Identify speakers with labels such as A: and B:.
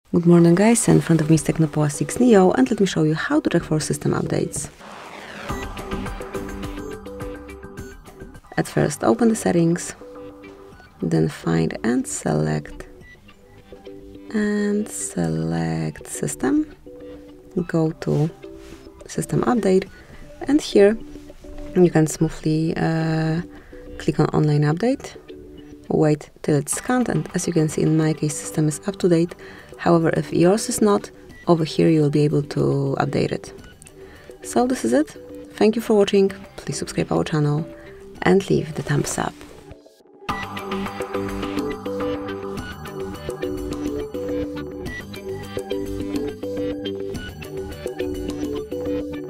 A: Good morning guys, in front of me is Tecno Pova 6 Neo, and let me show you how to check for system updates. At first open the settings, then find and select system, go to system update, and here you can smoothly click on online update, wait till it's scanned, and as you can see in my case system is up to date. However, if yours is not, over here you will be able to update it. So this is it. Thank you for watching, please subscribe our channel and leave the thumbs up.